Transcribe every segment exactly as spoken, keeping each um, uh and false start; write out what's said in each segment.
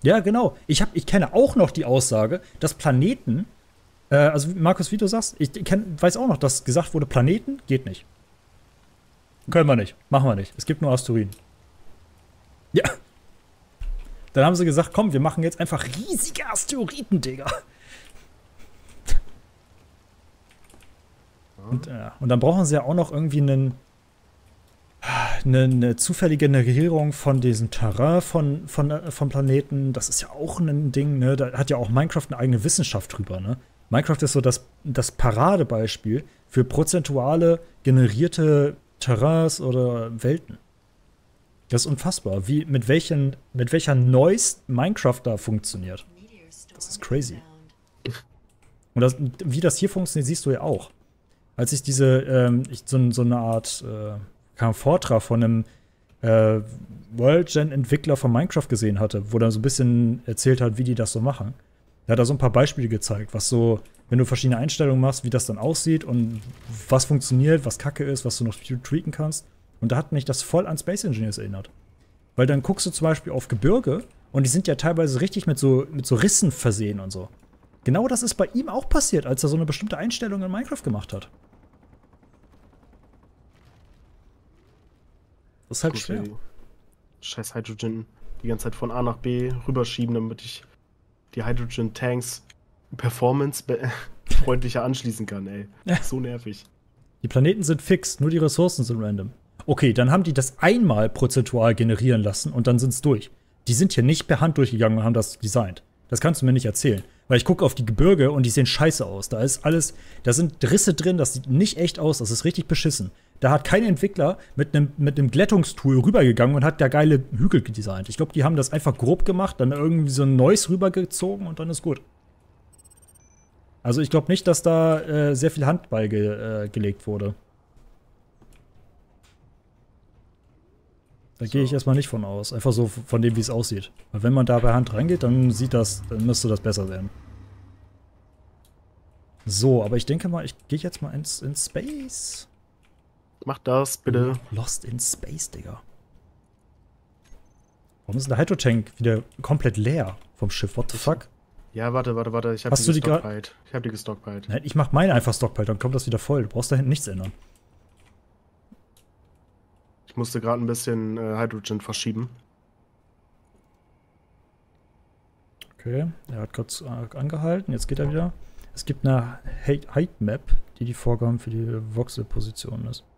Ja, genau. Ich, hab, ich kenne auch noch die Aussage, dass Planeten, äh, also Markus, wie du sagst, ich kenn, weiß auch noch, dass gesagt wurde, Planeten geht nicht. Können wir nicht. Machen wir nicht. Es gibt nur Asteroiden. Ja. Dann haben sie gesagt, komm, wir machen jetzt einfach riesige Asteroiden, Digga. Und, ja. Und dann brauchen sie ja auch noch irgendwie einen, eine, eine zufällige Generierung von diesem Terrain von, von, von Planeten. Das ist ja auch ein Ding, ne? Da hat ja auch Minecraft eine eigene Wissenschaft drüber, ne? Minecraft ist so das, das Paradebeispiel für prozentuale generierte Terrains oder Welten. Das ist unfassbar, wie, mit, welchen, mit welcher Noise Minecraft da funktioniert. Das ist crazy. Und das, wie das hier funktioniert, siehst du ja auch. Als ich diese, ähm, ich, so, so eine Art äh, kam Vortrag von einem äh, World-Gen-Entwickler von Minecraft gesehen hatte, wo er so ein bisschen erzählt hat, wie die das so machen. Da hat er so ein paar Beispiele gezeigt, was so, wenn du verschiedene Einstellungen machst, wie das dann aussieht und was funktioniert, was Kacke ist, was du noch tweaken kannst. Und da hat mich das voll an Space Engineers erinnert. Weil dann guckst du zum Beispiel auf Gebirge und die sind ja teilweise richtig mit so, mit so Rissen versehen und so. Genau das ist bei ihm auch passiert, als er so eine bestimmte Einstellung in Minecraft gemacht hat. Das ist halt Gut, schwer. ey. Scheiß Hydrogen die ganze Zeit von A nach B rüberschieben, damit ich die Hydrogen-Tanks performance-freundlicher anschließen kann, ey. Ja. So nervig. Die Planeten sind fix, nur die Ressourcen sind random. Okay, dann haben die das einmal prozentual generieren lassen und dann sind's durch. Die sind hier nicht per Hand durchgegangen und haben das designt. Das kannst du mir nicht erzählen. Weil ich gucke auf die Gebirge und die sehen scheiße aus. Da ist alles, da sind Risse drin, das sieht nicht echt aus, das ist richtig beschissen. Da hat kein Entwickler mit einem mit einem Glättungstool rübergegangen und hat da geile Hügel gedesignt. Ich glaube, die haben das einfach grob gemacht, dann irgendwie so ein Noise rübergezogen und dann ist gut. Also ich glaube nicht, dass da äh, sehr viel Hand bei ge, äh, gelegt wurde. Da so. Gehe ich erstmal nicht von aus. Einfach so von dem, wie es aussieht. Weil wenn man da per Hand rangeht, dann sieht das, dann müsste das besser werden. So, aber ich denke mal, ich gehe jetzt mal ins, ins Space. Mach das, bitte. Lost in Space, Digga. Warum ist denn der Hydrotank wieder komplett leer vom Schiff? What the fuck? Ja, warte, warte, warte. Ich hab Hast die du die gestockpiled. Ich hab die gestockpiled. Nein, ich mach meine einfach Stockpile, dann kommt das wieder voll. Du brauchst da hinten nichts ändern. Ich musste gerade ein bisschen äh, Hydrogen verschieben. Okay, er hat kurz äh, angehalten, jetzt geht er wieder. Es gibt eine Height Map, die die Vorgaben für die Voxel-Position ist.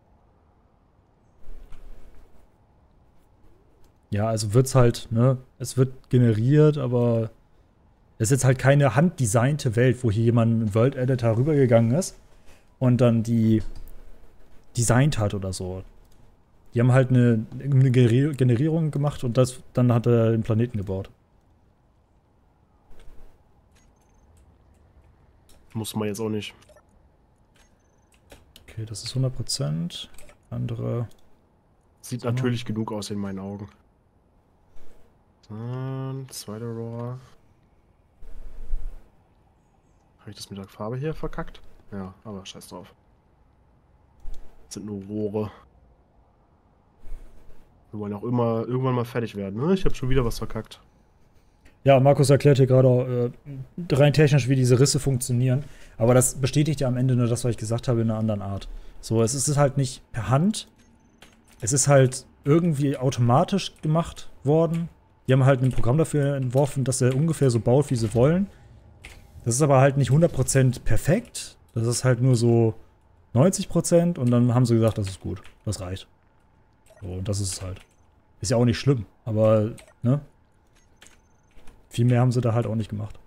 Ja, also wird's halt, ne, es wird generiert, aber es ist jetzt halt keine handdesignte Welt, wo hier jemand mit World Editor rübergegangen ist und dann die designt hat oder so. Die haben halt eine, eine Generierung gemacht und das, dann hat er den Planeten gebaut. Muss man jetzt auch nicht. Okay, das ist hundert Prozent. Andere. Sieht natürlich genug aus in meinen Augen. Dann, zweite Rohr. Habe ich das mit der Farbe hier verkackt? Ja, aber scheiß drauf. Das sind nur Rohre. Wir wollen auch immer irgendwann mal fertig werden, ne? Ich habe schon wieder was verkackt. Ja, Markus erklärt hier gerade äh, rein technisch, wie diese Risse funktionieren. Aber das bestätigt ja am Ende nur das, was ich gesagt habe, in einer anderen Art. So, es ist halt nicht per Hand. Es ist halt irgendwie automatisch gemacht worden. Die haben halt ein Programm dafür entworfen, dass er ungefähr so baut, wie sie wollen. Das ist aber halt nicht hundert Prozent perfekt. Das ist halt nur so neunzig Prozent. Und dann haben sie gesagt, das ist gut. Das reicht. So, und das ist es halt. Ist ja auch nicht schlimm. Aber, ne? Viel mehr haben sie da halt auch nicht gemacht.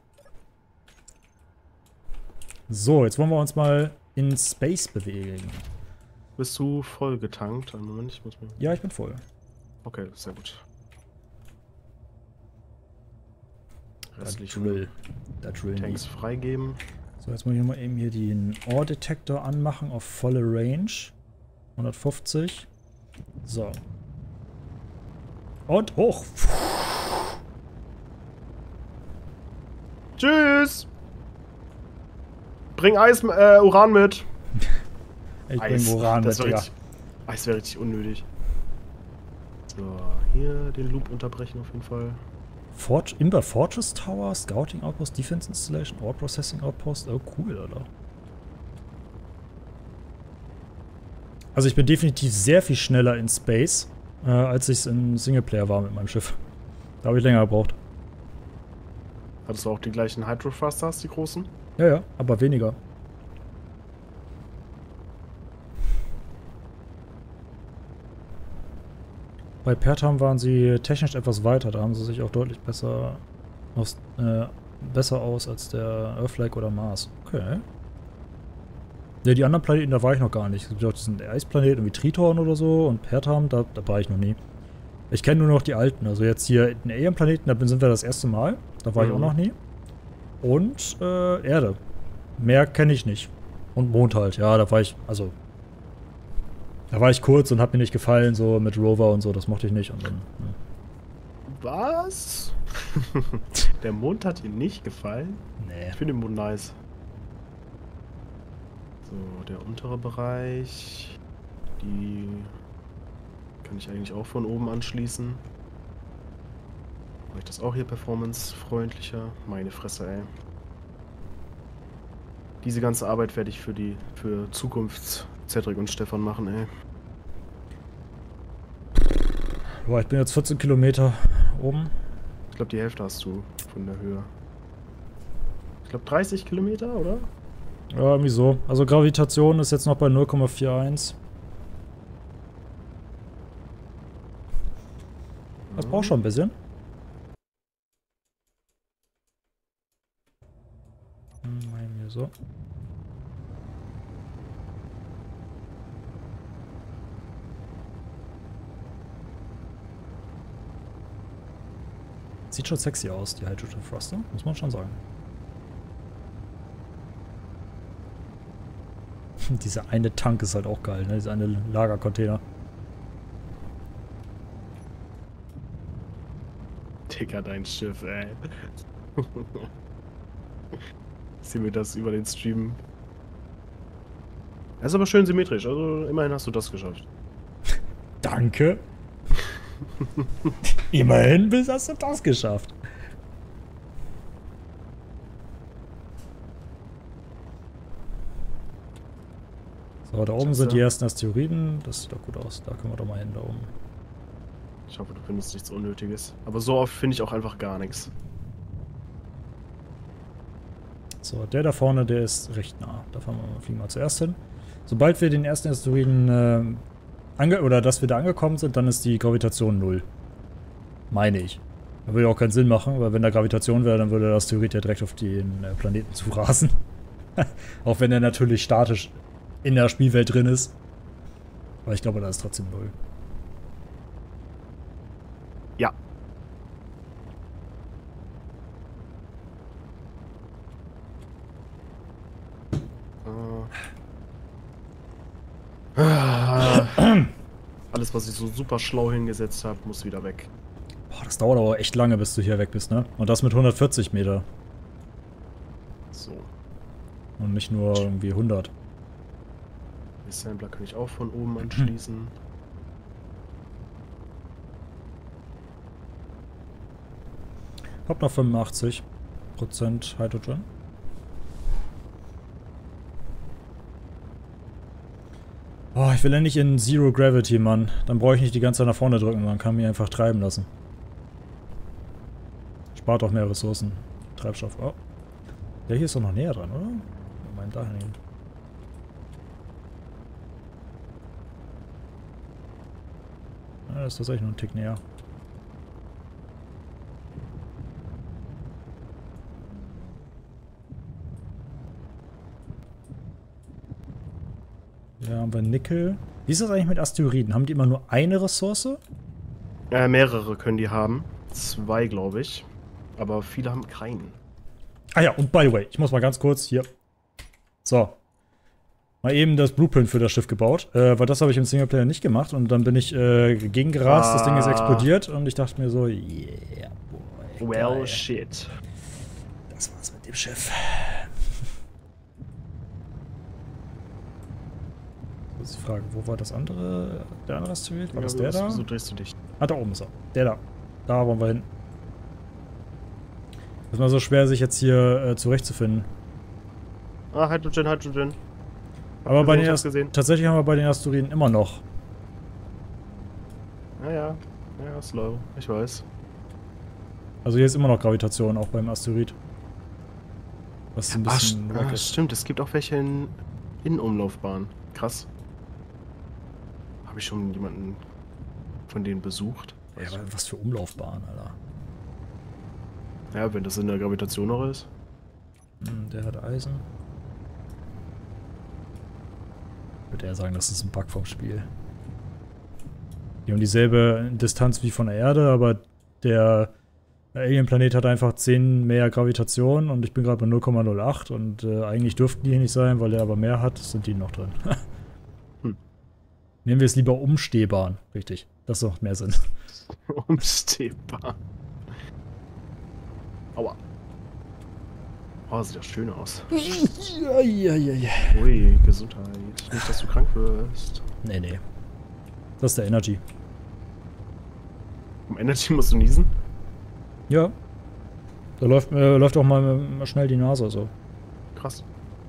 So, jetzt wollen wir uns mal in Space bewegen. Bist du voll getankt? Einen Moment, ich muss mal... Ja, ich bin voll. Okay, sehr gut. Das Drill. Der Drill Tanks freigeben. So, jetzt muss ich mal eben hier den Ore-Detektor anmachen auf volle Range. hundertfünfzig. So. Und hoch. Tschüss! Bring Eis, äh, Uran mit. Ich Eis. bring Uran das mit, wär ja. richtig, Eis wäre richtig unnötig. So, hier den Loop unterbrechen auf jeden Fall. Fort Imber Fortress Tower, Scouting Outpost, Defense Installation, Ore Processing Outpost. Oh, cool, Alter. Also ich bin definitiv sehr viel schneller in Space, äh, als ich es in Singleplayer war mit meinem Schiff. Da habe ich länger gebraucht. Hattest du auch die gleichen Hydro Thrusters, die großen? Ja, ja, aber weniger. Bei Pertham waren sie technisch etwas weiter, da haben sie sich auch deutlich besser aus, äh, besser aus als der Earthflag oder Mars. Okay. Ne, die anderen Planeten, da war ich noch gar nicht. Es gibt auch diesen Eisplaneten wie Triton oder so und Pertham, da, da war ich noch nie. Ich kenne nur noch die alten, also jetzt hier den Alien-Planeten, da sind wir das erste Mal. Da war mhm. ich auch noch nie. Und äh, Erde. Mehr kenne ich nicht. Und Mond halt, ja, da war ich, also da war ich kurz und hat mir nicht gefallen, so mit Rover und so, das mochte ich nicht. Und dann, ja. Was? Der Mond hat dir nicht gefallen? Nee. Ich finde den Mond nice. So, der untere Bereich. Die kann ich eigentlich auch von oben anschließen. Mache ich das auch hier performance-freundlicher? Meine Fresse, ey. Diese ganze Arbeit werde ich für die für Zukunfts Cedric und Stefan machen, ey. Boah, ich bin jetzt vierzehn Kilometer oben. Ich glaube, die Hälfte hast du von der Höhe. Ich glaube dreißig Kilometer, oder? Ja, irgendwie so. Also Gravitation ist jetzt noch bei null Komma einundvierzig. Das braucht schon ein bisschen. Hm, mal hier so. Sieht schon sexy aus, die Hydrogen Thruster, muss man schon sagen. Dieser eine Tank ist halt auch geil, ne? Dieser eine Lagercontainer. Digga, dein Schiff, ey. Sehen wir das über den Stream. Das ist aber schön symmetrisch, also immerhin hast du das geschafft. Danke. Immerhin bis hast du das geschafft. So, da oben sind die ersten Asteroiden. Das sieht doch gut aus. Da können wir doch mal hin, da oben. Ich hoffe, du findest nichts Unnötiges. Aber so oft finde ich auch einfach gar nichts. So, der da vorne, der ist recht nah. Da fahren wir, fliegen wir zuerst hin. Sobald wir den ersten Asteroiden äh, ange oder dass wir da angekommen sind, dann ist die Gravitation null. Meine ich. Da würde ja auch keinen Sinn machen, weil wenn da Gravitation wäre, dann würde der Asteroid ja direkt auf den äh, Planeten zurasen. Auch wenn er natürlich statisch in der Spielwelt drin ist. Aber ich glaube, da ist trotzdem null. Ja. Alles, was ich so super schlau hingesetzt habe, muss wieder weg. Boah, das dauert aber echt lange, bis du hier weg bist, ne? Und das mit hundertvierzig Meter. So. Und nicht nur irgendwie hundert. Den Sampler kann ich auch von oben anschließen. Hab noch fünfundachtzig Prozent Hydrogen. Oh, ich will ja nicht in Zero Gravity, Mann. Dann brauche ich nicht die ganze Zeit nach vorne drücken, sondern kann mich einfach treiben lassen. Spart auch mehr Ressourcen. Treibstoff. Oh. Der hier ist doch noch näher dran, oder? Ich meine, dahin hin. Ja, das ist tatsächlich nur ein Tick näher. Ja, haben wir Nickel. Wie ist das eigentlich mit Asteroiden? Haben die immer nur eine Ressource? Äh, mehrere können die haben. Zwei, glaube ich. Aber viele haben keinen. Ah ja, und by the way, ich muss mal ganz kurz hier. So. Mal eben das Blueprint für das Schiff gebaut. Äh, weil das habe ich im Singleplayer nicht gemacht. Und dann bin ich äh, gegengerast, ah. Das Ding ist explodiert. Und ich dachte mir so, yeah, boy. Well, geil. shit. Das war's mit dem Schiff. Das ist die Frage, wo war das andere, der andere Asteroid? War ja, das der was, da? Wieso drehst du dich? Ah, da oben ist er. Der da. Da wollen wir hin. ist mal so schwer, sich jetzt hier äh, zurechtzufinden. Ah, Hydrogen, Hydrogen. Aber Hab bei gesehen, den hab's gesehen. tatsächlich haben wir bei den Asteroiden immer noch. Ja, ja. Ja, slow. Ich weiß. Also hier ist immer noch Gravitation, auch beim Asteroid. Was ein Ah, bisschen st wack ah, ist. stimmt. Es gibt auch welche in Innenumlaufbahn. Krass. Habe ich schon jemanden von denen besucht? Ja, aber was für Umlaufbahn, Alter. Ja, wenn das in der Gravitation noch ist. Hm, der hat Eisen. Ich würde eher sagen, das ist ein Bug vom Spiel. Die haben dieselbe Distanz wie von der Erde, aber der Alien-Planet hat einfach zehn mehr Gravitation und ich bin gerade bei null Komma null acht und äh, eigentlich dürften die hier nicht sein, weil der aber mehr hat, sind die noch drin. Hm. Nehmen wir es lieber Umstehbahn. Richtig, das macht mehr Sinn. Umstehbar. Aua. Oh, sieht ja schön aus. ja, ja, ja, ja. Ui, Gesundheit. Nicht, dass du krank wirst. Nee, nee. Das ist der Energy. Um Energy musst du niesen? Ja. Da läuft, äh, läuft auch mal, mal schnell die Nase so. Krass.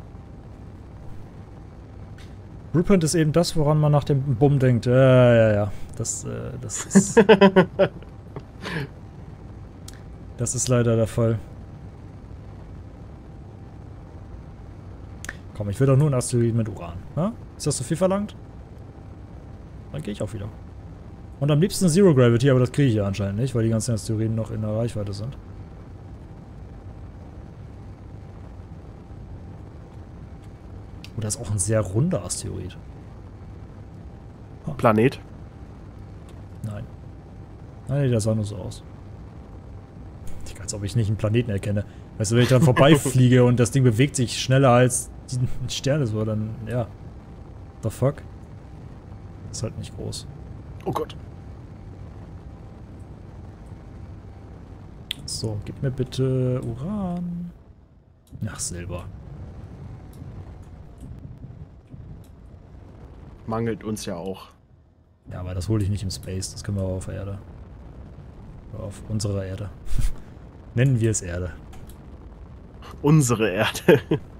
Blueprint ist eben das, woran man nach dem Bumm denkt. Ja, ja, ja. Das, äh, das ist... das ist leider der Fall. Komm, ich will doch nur ein Asteroid mit Uran. Ne? Ist das zu viel verlangt? Dann gehe ich auch wieder. Und am liebsten Zero Gravity, aber das kriege ich ja anscheinend nicht, weil die ganzen Asteroiden noch in der Reichweite sind. Oh, das ist auch ein sehr runder Asteroid. Oh. Planet? Nein. Nein, der sah nur so aus. Ich, als ob ich nicht einen Planeten erkenne. Weißt du, wenn ich dann vorbeifliege und das Ding bewegt sich schneller als die Sterne so, dann, ja. The fuck? Ist halt nicht groß. Oh Gott. So, gib mir bitte Uran. Ach, Silber. Mangelt uns ja auch. Ja, aber das hole ich nicht im Space. Das können wir auch auf der Erde. Auf unserer Erde. Nennen wir es Erde. Unsere Erde.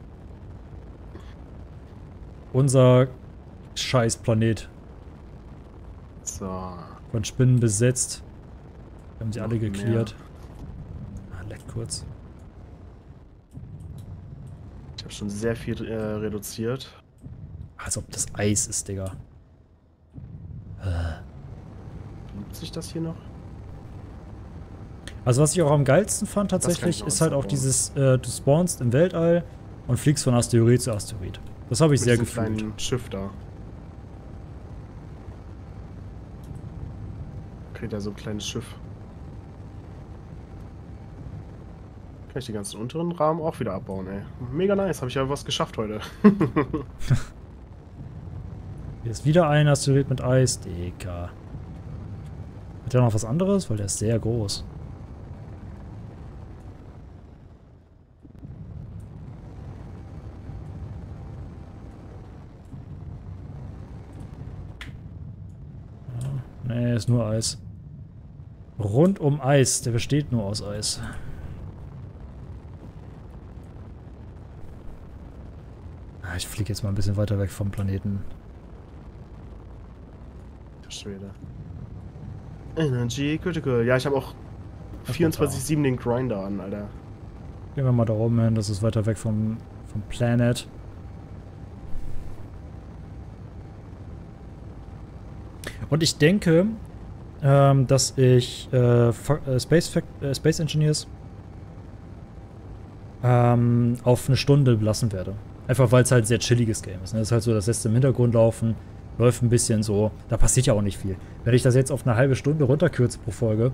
Unser scheiß Planet. So. Von Spinnen besetzt. Wir haben sie Noch alle geklärt. mehr. Ah, leckt kurz. Ich habe schon sehr viel äh, reduziert. Als ob das Eis ist, Digga. Äh. Nutze ich das hier noch? Also was ich auch am geilsten fand tatsächlich, ist halt auch dieses, äh, du spawnst im Weltall und fliegst von Asteroid zu Asteroid. Das habe ich Mit sehr diesem gefühlt. kleinen Schiff da. Kriegt er so ein kleines Schiff. Kann ich die ganzen unteren Rahmen auch wieder abbauen, ey. Mega nice, habe ich ja was geschafft heute. Hier ist wieder ein Asteroid mit Eis, Digga. Hat der noch was anderes? Weil der ist sehr groß. Nee, ist nur Eis. Rund um Eis. Der besteht nur aus Eis. Ah, ich fliege jetzt mal ein bisschen weiter weg vom Planeten. Schwede. Energy Critical. Ja, ich habe auch vierundzwanzig sieben den Grinder an, Alter. Gehen wir mal da oben hin. Das ist weiter weg vom, vom Planet. Und ich denke, ähm, dass ich äh, äh, Space, äh, Space Engineers ähm, auf eine Stunde lassen werde. Einfach weil es halt ein sehr chilliges Game ist. Ne? Das ist halt so, das lässt im Hintergrund laufen, läuft ein bisschen so. Da passiert ja auch nicht viel. Wenn ich das jetzt auf eine halbe Stunde runterkürze pro Folge.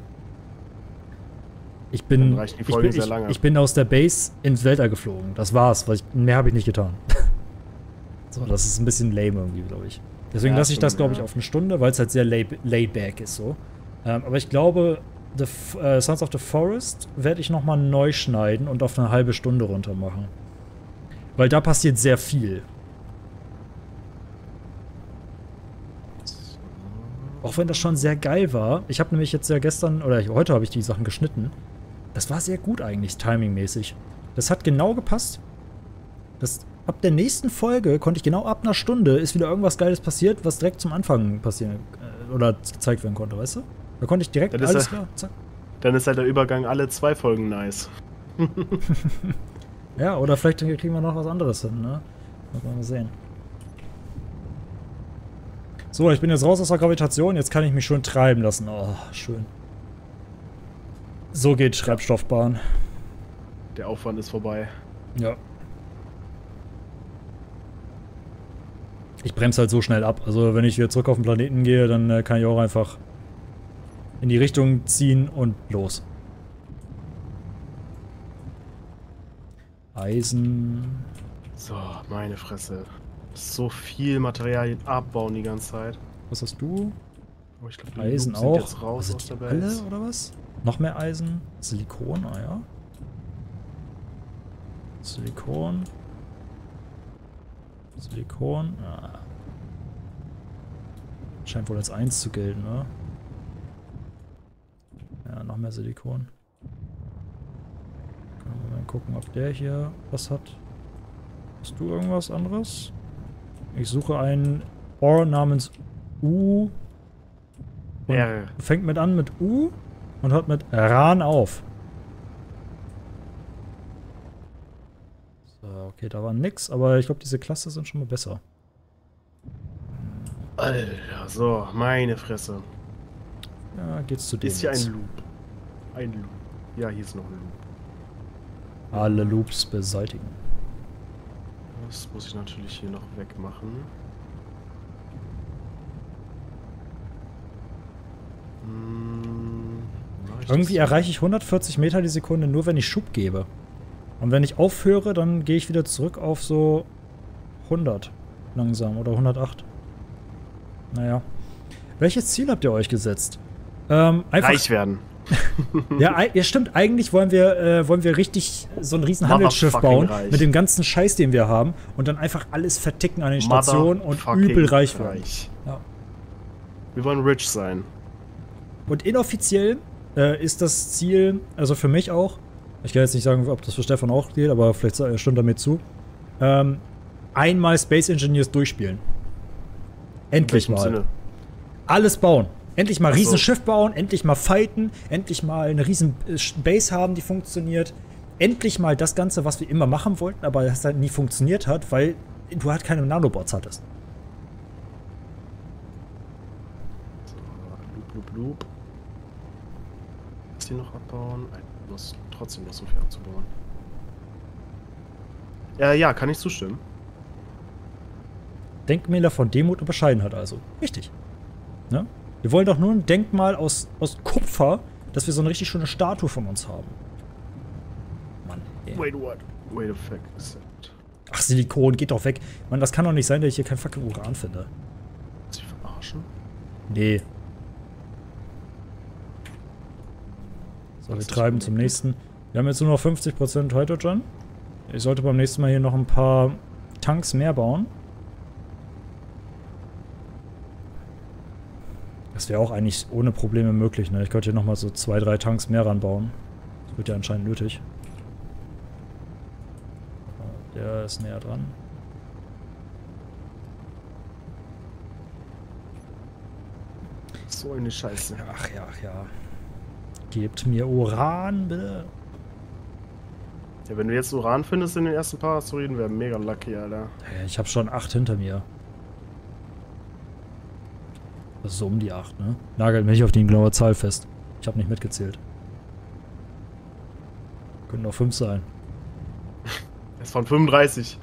Ich bin, Dann reichen die ich, Folgen bin sehr ich, lange. ich bin aus der Base ins Weltall geflogen. Das war's. Weil ich, mehr habe ich nicht getan. So, das ist ein bisschen lame irgendwie, glaube ich. Deswegen Ja, lasse ich das, glaube ich, ja. auf eine Stunde, weil es halt sehr laid, laid back ist so. Ähm, aber ich glaube, the F äh, Sons of the Forest werde ich nochmal neu schneiden und auf eine halbe Stunde runter machen. Weil da passiert sehr viel. Auch wenn das schon sehr geil war. Ich habe nämlich jetzt ja gestern, oder heute habe ich die Sachen geschnitten. Das war sehr gut eigentlich, timingmäßig. Das hat genau gepasst. Das, ab der nächsten Folge konnte ich genau ab einer Stunde ist wieder irgendwas Geiles passiert, was direkt zum Anfang passieren äh, oder gezeigt werden konnte, weißt du? Da konnte ich direkt alles klar, zack. Dann ist halt der Übergang alle zwei Folgen nice. Ja, oder vielleicht kriegen wir noch was anderes hin, ne? Mal mal sehen. So, ich bin jetzt raus aus der Gravitation, jetzt kann ich mich schön treiben lassen. Oh, schön. So geht Treibstoffbahn. Der Aufwand ist vorbei. Ja. Ich bremse halt so schnell ab. Also wenn ich wieder zurück auf den Planeten gehe, dann äh, kann ich auch einfach in die Richtung ziehen und los. Eisen. So, meine Fresse. So viel Materialien abbauen die ganze Zeit. Was hast du? Oh, ich glaub, die Eisen Loops sind auch. jetzt raus Was aus sind der die alle Base. oder was? Noch mehr Eisen? Silikon, ah ja. Silikon. Silikon. Ah. Scheint wohl als eins zu gelten, ne? Ja, noch mehr Silikon. Können wir mal gucken, ob der hier was hat. Hast du irgendwas anderes? Ich suche einen Ore namens U. Und R. fängt mit an mit U und hört mit Ran auf. So, okay, da war nix, aber ich glaube, diese Cluster sind schon mal besser. Alter, so, meine Fresse. Ja, geht's zu dem Ist hier jetzt. ein Loop. Ein Loop. Ja, hier ist noch ein Loop. Alle Loops beseitigen. Das muss ich natürlich hier noch wegmachen. Hm, mach ich Irgendwie das? erreiche ich hundertvierzig Meter die Sekunde nur, wenn ich Schub gebe. Und wenn ich aufhöre, dann gehe ich wieder zurück auf so hundert langsam oder hundertacht. Naja. Welches Ziel habt ihr euch gesetzt? Ähm, einfach, Reich werden. ja, ei- ja, stimmt. Eigentlich wollen wir, äh, wollen wir richtig so ein riesen Handelsschiff Motherfucking bauen reich. mit dem ganzen Scheiß, den wir haben und dann einfach alles verticken an den Stationen und Motherfucking übel reich werden. reich. Ja. Wir wollen rich sein. Und inoffiziell äh, ist das Ziel, also für mich auch, ich kann jetzt nicht sagen, ob das für Stefan auch geht, aber vielleicht äh, stimmt damit zu, ähm, einmal Space Engineers durchspielen. Endlich In mal. welchem Sinne? Alles bauen. Endlich mal ein Ach so. Riesenschiff bauen, endlich mal fighten, endlich mal eine riesen äh, Base haben, die funktioniert. Endlich mal das Ganze, was wir immer machen wollten, aber das halt nie funktioniert hat, weil du halt keine Nanobots hattest. So, loop, loop, loop. Was die noch abbauen? Ich muss trotzdem noch so viel abzubauen. Ja, ja, kann ich zustimmen. Denkmäler von Demut und Bescheidenheit also. Richtig. Ne? Wir wollen doch nur ein Denkmal aus, aus Kupfer, dass wir so eine richtig schöne Statue von uns haben. Mann, ey. Wait, what? Wait a fuck. Ach, Silikon, geht doch weg. Mann, das kann doch nicht sein, dass ich hier kein fucking Uran finde. Sie verarschen? Nee. So, wir treiben zum nächsten. Wir haben jetzt nur noch fünfzig Prozent Hydrogen. Ich sollte beim nächsten Mal hier noch ein paar Tanks mehr bauen. Das wäre auch eigentlich ohne Probleme möglich, ne? Ich könnte hier nochmal so zwei, drei Tanks mehr ranbauen. Das wird ja anscheinend nötig. Der ist näher dran. So eine Scheiße. Ach ja, ach ja. Gebt mir Uran, bitte. Ja, wenn du jetzt Uran findest in den ersten paar Asteroiden, wäre mega lucky, Alter. Hey, ich habe schon acht hinter mir. Das ist so um die acht, ne? Nagelt mich auf die genaue Zahl fest. Ich habe nicht mitgezählt. Könnten noch fünf sein. Er ist von fünfunddreißig.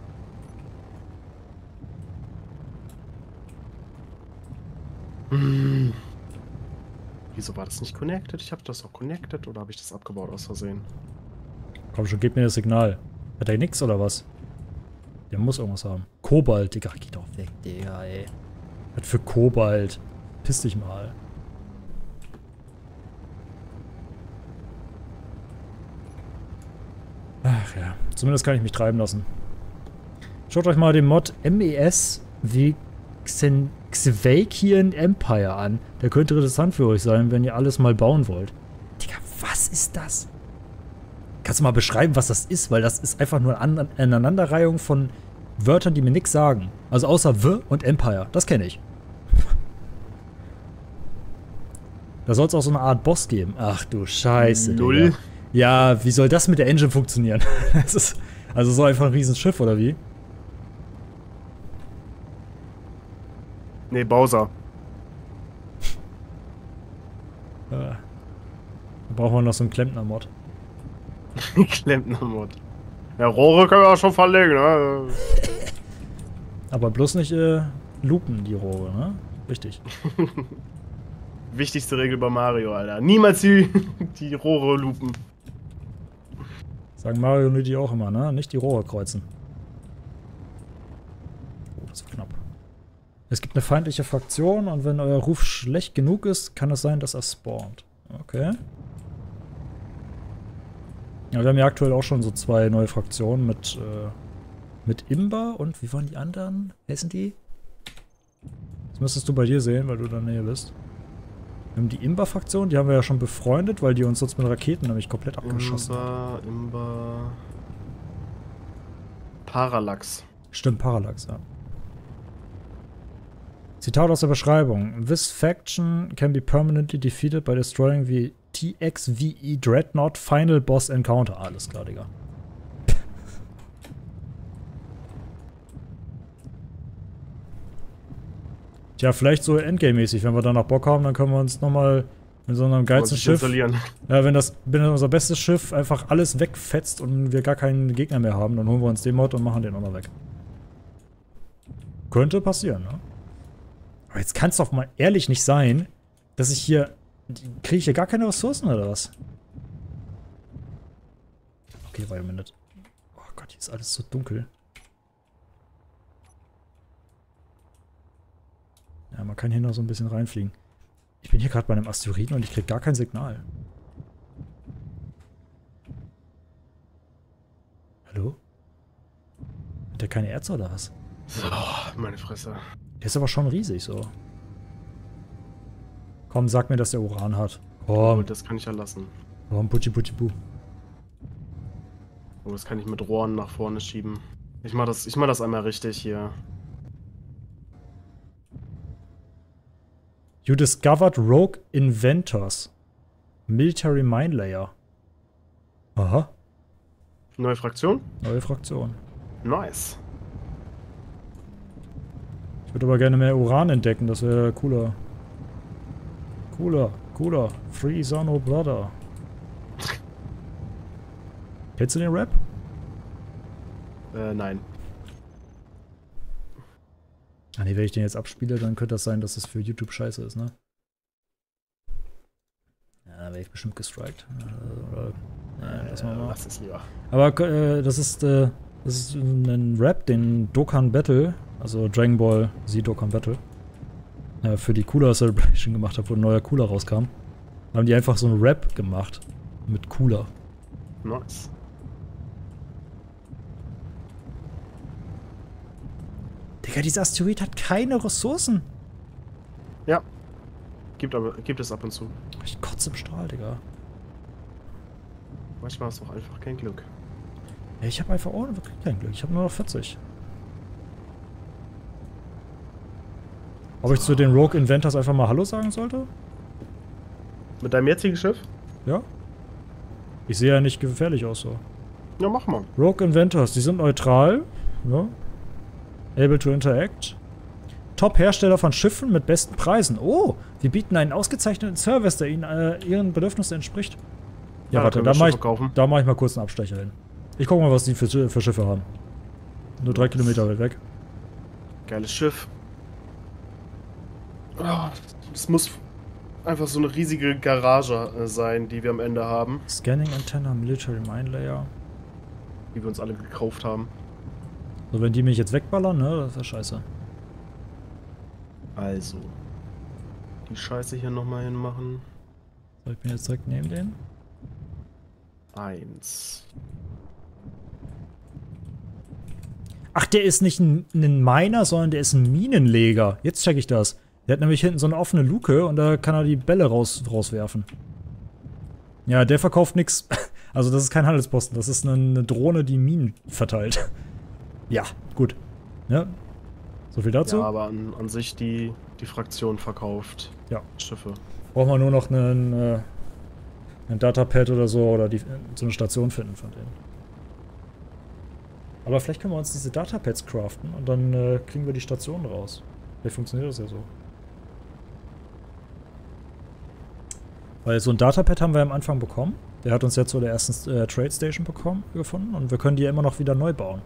Hm. Wieso war das nicht connected? Ich habe das auch connected oder habe ich das abgebaut aus Versehen? Komm schon, gib mir das Signal. Hat er nix oder was? Der muss irgendwas haben. Kobalt, Digga. Geh doch weg, Digga, ey. Was für Kobalt? Piss dich mal. Ach ja. Zumindest kann ich mich treiben lassen. Schaut euch mal den Mod M E S wie Xen Xvakian Empire an. Der könnte interessant für euch sein, wenn ihr alles mal bauen wollt. Digga, was Was ist das? Kannst du mal beschreiben, was das ist? Weil das ist einfach nur eine Aneinanderreihung von Wörtern, die mir nichts sagen. Also außer W und Empire. Das kenne ich. Da soll es auch so eine Art Boss geben. Ach du Scheiße. Null. Digga. Ja, wie soll das mit der Engine funktionieren? Das ist also so einfach ein Riesenschiff, oder wie? Nee, Bowser. Da brauchen wir noch so einen Klempner-Mod. Klempner-Mod. Ja, Rohre können wir auch schon verlegen, ne? Aber bloß nicht äh, loopen, die Rohre, ne? Richtig. Wichtigste Regel bei Mario, Alter. Niemals die, die Rohre loopen. Sagen Mario und Luigi auch immer, ne? Nicht die Rohre kreuzen. Oh, das war knapp. Es gibt eine feindliche Fraktion und wenn euer Ruf schlecht genug ist, kann es sein, dass er spawnt. Okay. Ja, wir haben ja aktuell auch schon so zwei neue Fraktionen mit, äh, mit Imba und wie waren die anderen? Wer sind die? Das müsstest du bei dir sehen, weil du in der Nähe bist. Wir haben die Imba-Fraktion, die haben wir ja schon befreundet, weil die uns sonst mit Raketen nämlich komplett abgeschossen haben. Imba, Imba... Parallax. Stimmt, Parallax, ja. Zitat aus der Beschreibung. This faction can be permanently defeated by destroying the T X V E Dreadnought Final Boss Encounter. Alles klar, Digga. Tja, vielleicht so Endgame-mäßig. Wenn wir danach Bock haben, dann können wir uns nochmal mit so einem geilsten Schiff... Ja, wenn das wenn unser bestes Schiff einfach alles wegfetzt und wir gar keinen Gegner mehr haben, dann holen wir uns den Mod und machen den auch noch weg. Könnte passieren, ne? Aber jetzt kann es doch mal ehrlich nicht sein, dass ich hier... Kriege ich hier gar keine Ressourcen oder was? Okay, wait a minute. Oh Gott, hier ist alles so dunkel. Ja, man kann hier noch so ein bisschen reinfliegen. Ich bin hier gerade bei einem Asteroiden und ich kriege gar kein Signal. Hallo? Hat der keine Erze oder was? So, meine Fresse. Der ist aber schon riesig so. Komm, sag mir, dass der Uran hat. Komm. Oh, das kann ich ja lassen. Komm, Putschi Putschi Bu. Oh, das kann ich mit Rohren nach vorne schieben. Ich mach das, ich mach das einmal richtig hier. You discovered Rogue Inventors. Military Mine Layer. Aha. Neue Fraktion? Neue Fraktion. Nice. Ich würde aber gerne mehr Uran entdecken, das wäre cooler. Cooler, cooler. Free Sano Brother. Kennst du den Rap? Äh, nein. Ah ne, wenn ich den jetzt abspiele, dann könnte das sein, dass es für YouTube scheiße ist, ne? Ja, da wäre ich bestimmt gestrikt. Oder, ja, lass mal mal. Lass es lieber. Aber äh, das ist, äh, das ist ein Rap, den Dokkan Battle, also Dragon Ball Z Dokkan Battle, äh, für die Cooler Celebration gemacht hat, wo ein neuer Cooler rauskam. Da haben die einfach so einen Rap gemacht. Mit Cooler. Nice. Digga, dieser Asteroid hat keine Ressourcen. Ja. Gibt, aber, gibt es ab und zu. Ich kotze im Strahl, Digga. Manchmal hast du auch einfach kein Glück. Ja, ich habe einfach auch wirklich kein Glück. Ich habe nur noch vierzig. Ob ich zu den Rogue Inventors einfach mal Hallo sagen sollte? Mit deinem jetzigen Schiff? Ja. Ich sehe ja nicht gefährlich aus so. Ja, mach mal. Rogue Inventors, die sind neutral. Ja. Able to interact. Top-Hersteller von Schiffen mit besten Preisen. Oh, wir bieten einen ausgezeichneten Service, der ihnen äh, ihren Bedürfnissen entspricht. Ja, Ja, warte, da da können wir mache Schiffe kaufen. ich, da mach ich mal kurz einen Abstecher hin. Ich guck mal, was die für, für Schiffe haben. Nur drei Kilometer weit weg. Geiles Schiff. Es muss einfach so eine riesige Garage äh, sein, die wir am Ende haben. Scanning Antenna, Military Mine Layer. Die wir uns alle gekauft haben. So, wenn die mich jetzt wegballern, ne, das wäre scheiße. Also. Die Scheiße hier nochmal hinmachen. So, ich bin jetzt direkt neben denen. Eins. Ach, der ist nicht ein, ein Miner, sondern der ist ein Minenleger. Jetzt check ich das. Der hat nämlich hinten so eine offene Luke und da kann er die Bälle raus, rauswerfen. Ja, der verkauft nix. Also das ist kein Handelsposten, das ist eine, eine Drohne, die Minen verteilt. Ja, gut. Ja. So viel dazu. Ja, aber an, an sich die, die Fraktion verkauft Ja. Schiffe. Brauchen wir nur noch einen, äh, ein Datapad oder so oder die, so eine Station finden von denen. Aber vielleicht können wir uns diese Datapads craften und dann äh, kriegen wir die Station raus. Vielleicht funktioniert das ja so. Weil so ein Datapad haben wir am Anfang bekommen. Der hat uns jetzt zu der ersten äh, Trade Station bekommen, gefunden und wir können die ja immer noch wieder neu bauen.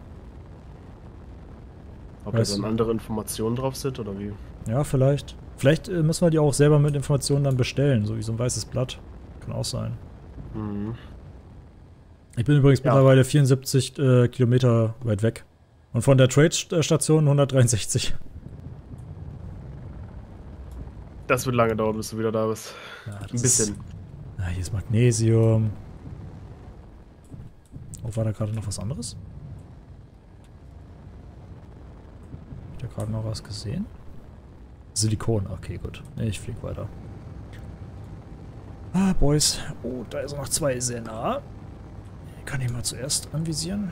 Ob da dann andere Informationen drauf sind oder wie? Ja, vielleicht. Vielleicht äh, müssen wir die auch selber mit Informationen dann bestellen, so wie so ein weißes Blatt. Kann auch sein. Mhm. Ich bin übrigens Ja. mittlerweile vierundsiebzig äh, Kilometer weit weg. Und von der Trade-Station hundertdreiundsechzig. Das wird lange dauern, bis du wieder da bist. Ja, das Ein bisschen. Ist, na, hier ist Magnesium. Oh, war da gerade noch was anderes? Hab ich da gerade noch was gesehen? Silikon, okay, gut. Nee, ich flieg weiter. Ah, Boys. Oh, da ist noch zwei sehr nah. Kann ich mal zuerst anvisieren?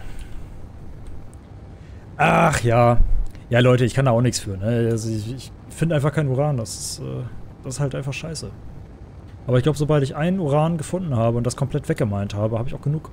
Ach ja. Ja, Leute, ich kann da auch nichts für, ne? Also ich, ich finde einfach kein Uran. Das ist, äh, das ist halt einfach scheiße. Aber ich glaube, sobald ich einen Uran gefunden habe und das komplett weggemeint habe, habe ich auch genug.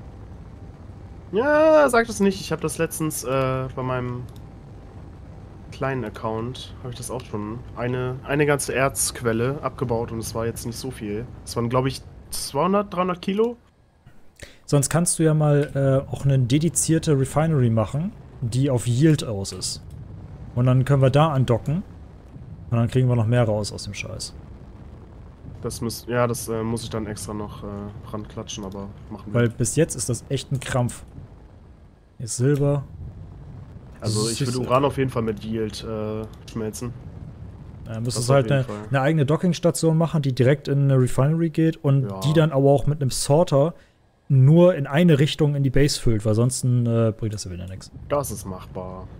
Ja, sag das nicht. Ich habe das letztens äh, bei meinem kleinen Account, habe ich das auch schon, eine, eine ganze Erzquelle abgebaut und es war jetzt nicht so viel. Es waren, glaube ich, zweihundert, dreihundert Kilo. Sonst kannst du ja mal äh, auch eine dedizierte Refinery machen, die auf Yield aus ist. Und dann können wir da andocken. Und dann kriegen wir noch mehr raus aus dem Scheiß. Das muss, ja, das äh, muss ich dann extra noch äh, ranklatschen, aber machen wir. Weil bis jetzt ist das echt ein Krampf. Hier ist Silber. Also ich würde Uran auf jeden Fall mit Yield äh, schmelzen. Da müsstest Das du auf halt jeden eine, Fall. eine eigene Dockingstation machen, die direkt in eine Refinery geht und Ja. die dann aber auch mit einem Sorter nur in eine Richtung in die Base füllt, weil sonst äh, bringt das ja wieder nichts. Das ist machbar.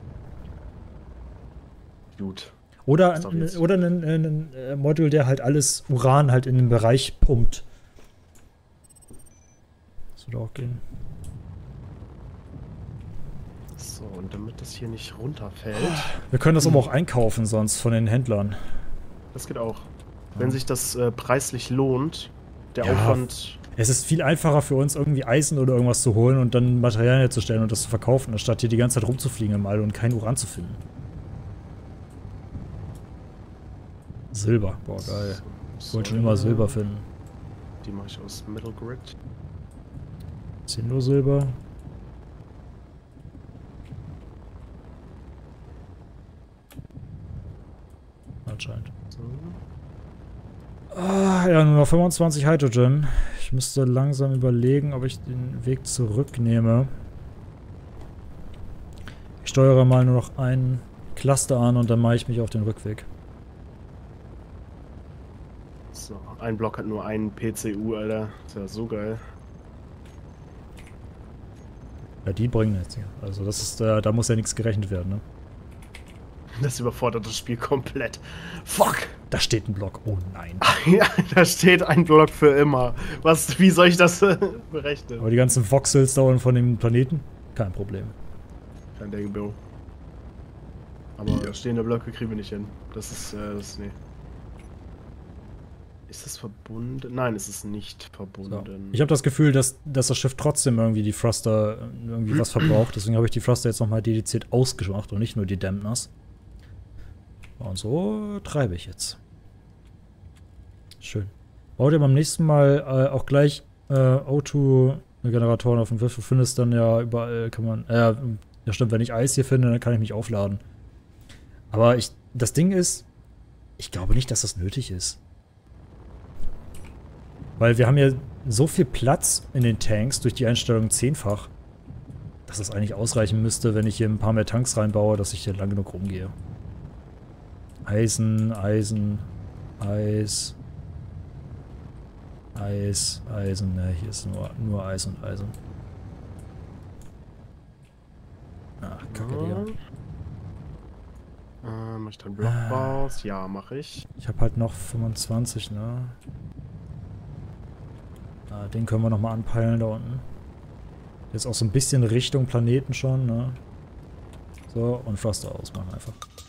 Gut. Oder, Ist doch ein, jetzt- oder ein, ein, ein äh, Modul, der halt alles Uran halt in den Bereich pumpt. Das würde auch gehen. So, und damit das hier nicht runterfällt, Wir können das aber auch einkaufen sonst von den Händlern. das geht auch. Wenn sich das äh, preislich lohnt, der Ja. Aufwand. Es ist viel einfacher für uns, irgendwie Eisen oder irgendwas zu holen und dann Materialien herzustellen und das zu verkaufen, anstatt hier die ganze Zeit rumzufliegen im All und kein Uran zu finden. Silber. Boah, geil. Ich wollte schon immer Silber finden. Die mache ich aus Metal Grid. Ist hier nur Silber? Anscheinend. So. Ah, ja, nur noch fünfundzwanzig Hydrogen. Ich müsste langsam überlegen, ob ich den Weg zurücknehme. Ich steuere mal nur noch einen Cluster an und dann mache ich mich auf den Rückweg. So, ein Block hat nur einen P C U, Alter. Ist ja so geil. Ja, die bringen jetzt hier. Also das ist, äh, da muss ja nichts gerechnet werden, ne? Das überfordert das Spiel komplett. Fuck! Da steht ein Block. Oh nein. Ja, da steht ein Block für immer. Was, wie soll ich das äh, berechnen? Aber die ganzen Voxels da unten von dem Planeten? Kein Problem. Kein Ding, Bro. Aber stehende Blöcke kriegen wir nicht hin. Das ist, äh, das ist, nee. Ist das verbunden? Nein, es ist nicht So. verbunden. Ich habe das Gefühl, dass, dass das Schiff trotzdem irgendwie die Thruster äh, irgendwie was verbraucht. Deswegen habe ich die Thruster jetzt nochmal dediziert ausgemacht und nicht nur die Dampners. Und so treibe ich jetzt. Schön. Baut ihr beim nächsten Mal äh, auch gleich äh, O zwei Generatoren auf dem Schiff. Du findest dann ja überall, kann man, äh, ja stimmt, wenn ich Eis hier finde, dann kann ich mich aufladen. Aber ich, das Ding ist, ich glaube nicht, dass das nötig ist. Weil wir haben ja so viel Platz in den Tanks durch die Einstellung zehnfach, dass es eigentlich ausreichen müsste, wenn ich hier ein paar mehr Tanks reinbaue, dass ich hier lang genug rumgehe. Eisen, Eisen, Eis, Eis, Eisen. Ne, hier ist nur, nur Eis und Eisen. Ach, Kacke, Digga. Äh, mach ich dann Blockbaus? Ja, mache ich. Ich habe halt noch fünfundzwanzig, ne? Ah, den können wir nochmal anpeilen da unten. Jetzt auch so ein bisschen Richtung Planeten schon, ne? So, und Froster ausmachen einfach.